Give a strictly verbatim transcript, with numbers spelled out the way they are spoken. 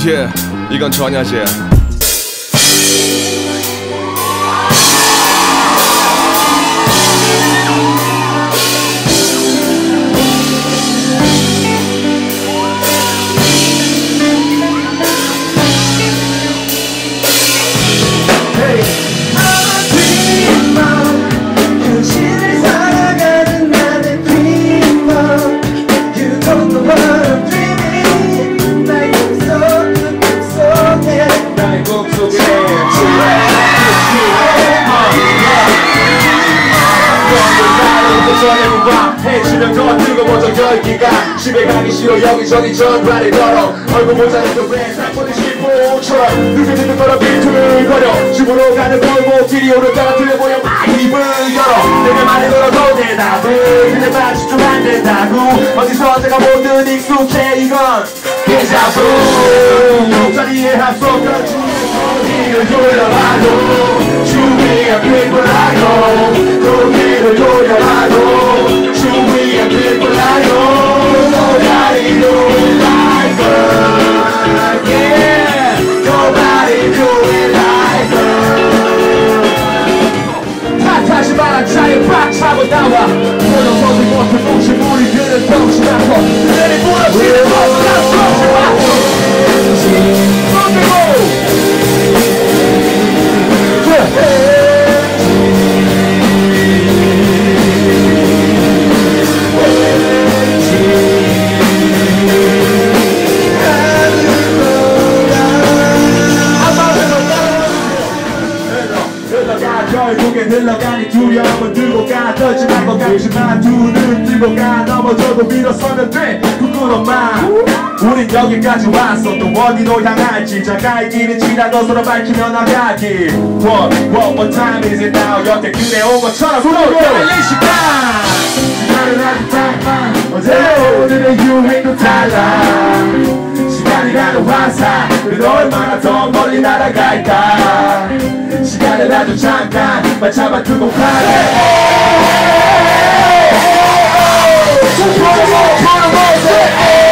Yeah, 이건 전야제야. 해주면 더 뜨거워져 열기가 집에 가기 싫어 여기저기 전화를 걸어 얼굴 모자라도 왜 사건이 실포처럼 눈에 듣는 거라 비틀거려 집으로 가는 골목길이 오르다가 들려보여 막 입을 열어 내가 말을 걸어도 대답을 근데 말 집중 안 된다고 어디서 언제가 뭐든 익숙해 이건 데자부 옆자리에 합성한 주위를 돌려봐도 주위가 pit불나요 고개를 돌려봐도 주위가 pit불나요 Nobody do it like her Yeah Nobody do it like her 탓하지 마라 자유 팍 차고 나와 모여서도 못해 뭉치 우리들은 정신 않고 그들이 무너지는 것보다 정신 않고 결국엔 흘러가니 두려움은 들고 가 떨지 말고 같지만 두 눈 뜨고 가 넘어져도 밀어서면 돼 부끄러움만 우린 여기까지 왔어 또 어디로 향할지 자가의 길을 지나도 서로 밝히며 나가기 What, what, what time is it now 여태 그대 온 것처럼 서로 달릴 시간 시간은 아주 딱만 어제 오늘의 유행도 달라 시간이라는 화살 그래도 얼마나 더 멀리 날아갈까 시간을 아주 잠깐만 잡아두고 가래